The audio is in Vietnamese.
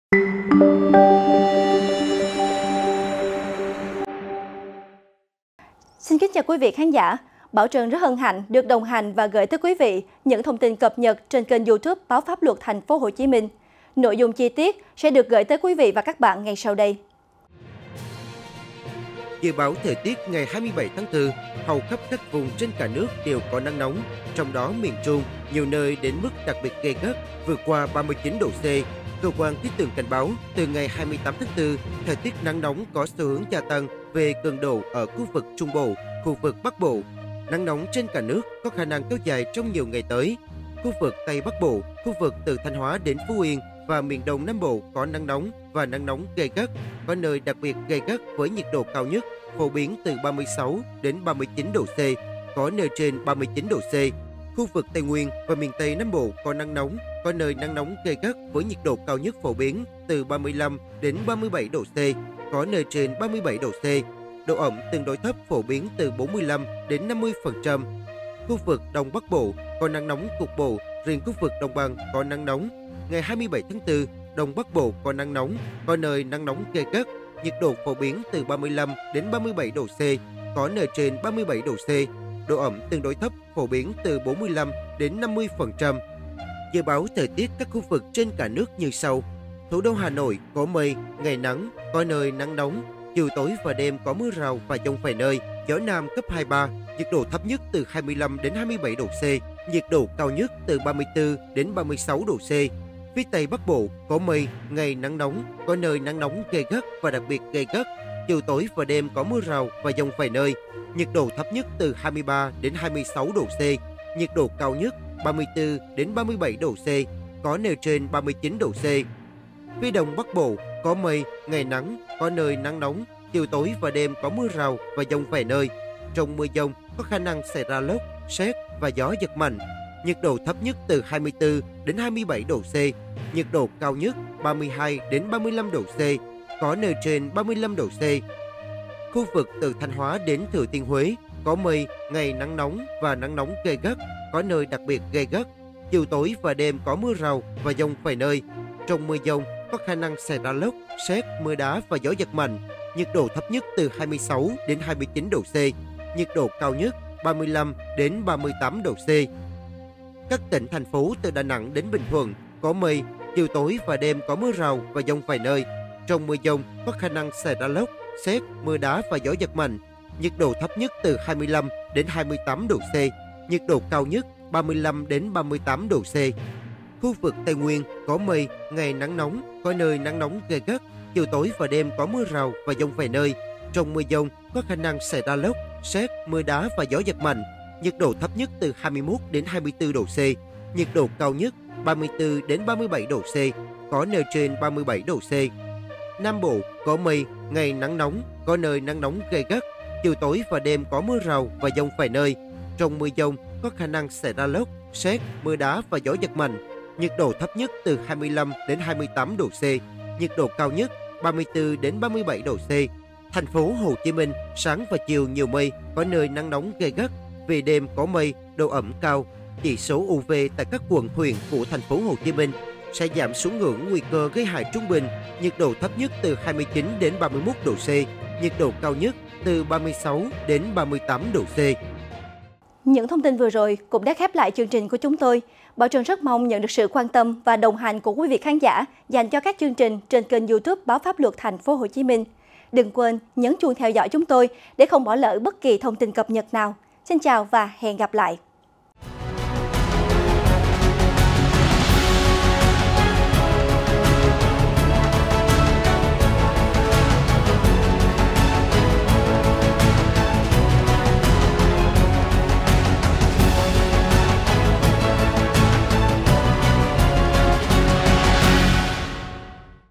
Xin kính chào quý vị khán giả. Bảo Trân rất hân hạnh được đồng hành và gửi tới quý vị những thông tin cập nhật trên kênh YouTube Báo Pháp Luật Thành phố Hồ Chí Minh. Nội dung chi tiết sẽ được gửi tới quý vị và các bạn ngay sau đây. Dự báo thời tiết ngày 27 tháng 4, hầu khắp các vùng trên cả nước đều có nắng nóng, trong đó miền Trung nhiều nơi đến mức đặc biệt gay gắt, vượt qua 39 độ C. Cơ quan khí tượng cảnh báo từ ngày 28 tháng 4, thời tiết nắng nóng có xu hướng gia tăng về cường độ ở khu vực Trung Bộ, khu vực Bắc Bộ. Nắng nóng trên cả nước có khả năng kéo dài trong nhiều ngày tới. Khu vực Tây Bắc Bộ, khu vực từ Thanh Hóa đến Phú Yên và miền Đông Nam Bộ có nắng nóng và nắng nóng gay gắt, có nơi đặc biệt gay gắt với nhiệt độ cao nhất phổ biến từ 36 đến 39 độ C, có nơi trên 39 độ C. Khu vực Tây Nguyên và miền Tây Nam Bộ có nắng nóng, có nơi nắng nóng gay gắt với nhiệt độ cao nhất phổ biến từ 35 đến 37 độ C, có nơi trên 37 độ C. Độ ẩm tương đối thấp phổ biến từ 45 đến 50%. Khu vực Đông Bắc Bộ có nắng nóng cục bộ, riêng khu vực Đồng bằng có nắng nóng. Ngày 27 tháng 4, Đông Bắc Bộ có nắng nóng, có nơi nắng nóng gay gắt, nhiệt độ phổ biến từ 35 đến 37 độ C, có nơi trên 37 độ C. Độ ẩm tương đối thấp phổ biến từ 45 đến 50%. Dự báo thời tiết các khu vực trên cả nước như sau. Thủ đô Hà Nội có mây, ngày nắng, có nơi nắng nóng, chiều tối và đêm có mưa rào và dông vài nơi, gió Nam cấp 2-3, nhiệt độ thấp nhất từ 25 đến 27 độ C, nhiệt độ cao nhất từ 34 đến 36 độ C. Phía Tây Bắc Bộ có mây, ngày nắng nóng, có nơi nắng nóng gay gắt và đặc biệt gay gắt, chiều tối và đêm có mưa rào và dông vài nơi, nhiệt độ thấp nhất từ 23 đến 26 độ C, nhiệt độ cao nhất 34 đến 37 độ C, có nơi trên 39 độ C. Phía Đông Bắc Bộ có mây, ngày nắng, có nơi nắng nóng, chiều tối và đêm có mưa rào và dông vài nơi. Trong mưa dông có khả năng xảy ra lốc, sét và gió giật mạnh. Nhiệt độ thấp nhất từ 24 đến 27 độ C, nhiệt độ cao nhất 32 đến 35 độ C, có nơi trên 35 độ C. Khu vực từ Thanh Hóa đến Thừa Thiên Huế có mây, ngày nắng nóng và nắng nóng gay gắt, có nơi đặc biệt gay gắt. Chiều tối và đêm có mưa rào và dông vài nơi. Trong mưa dông có khả năng xảy ra lốc, sét, mưa đá và gió giật mạnh. Nhiệt độ thấp nhất từ 26 đến 29 độ C, nhiệt độ cao nhất 35 đến 38 độ C. Các tỉnh thành phố từ Đà Nẵng đến Bình Thuận có mây, chiều tối và đêm có mưa rào và dông vài nơi. Trong mưa dông có khả năng xảy ra lốc, sét, mưa đá và gió giật mạnh. Nhiệt độ thấp nhất từ 25 đến 28 độ C, nhiệt độ cao nhất 35 đến 38 độ C. Khu vực Tây Nguyên có mây, ngày nắng nóng, có nơi nắng nóng gay gắt, chiều tối và đêm có mưa rào và dông vài nơi. Trong mưa dông có khả năng xảy ra lốc, sét, mưa đá và gió giật mạnh. Nhiệt độ thấp nhất từ 21 đến 24 độ C, nhiệt độ cao nhất 34 đến 37 độ C, có nơi trên 37 độ C. Nam Bộ có mây, ngày nắng nóng, có nơi nắng nóng gay gắt, chiều tối và đêm có mưa rào và dông vài nơi. Trong mưa dông có khả năng xảy ra lốc, sét, mưa đá và gió giật mạnh. Nhiệt độ thấp nhất từ 25 đến 28 độ C, nhiệt độ cao nhất 34 đến 37 độ C. Thành phố Hồ Chí Minh sáng và chiều nhiều mây, có nơi nắng nóng gay gắt, về đêm có mây, độ ẩm cao. Chỉ số UV tại các quận huyện của thành phố Hồ Chí Minh sẽ giảm xuống ngưỡng nguy cơ gây hại trung bình, nhiệt độ thấp nhất từ 29 đến 31 độ C, nhiệt độ cao nhất từ 36 đến 38 độ C. Những thông tin vừa rồi cũng đã khép lại chương trình của chúng tôi. Bảo Trân rất mong nhận được sự quan tâm và đồng hành của quý vị khán giả dành cho các chương trình trên kênh YouTube Báo Pháp Luật Thành phố Hồ Chí Minh. Đừng quên nhấn chuông theo dõi chúng tôi để không bỏ lỡ bất kỳ thông tin cập nhật nào. Xin chào và hẹn gặp lại!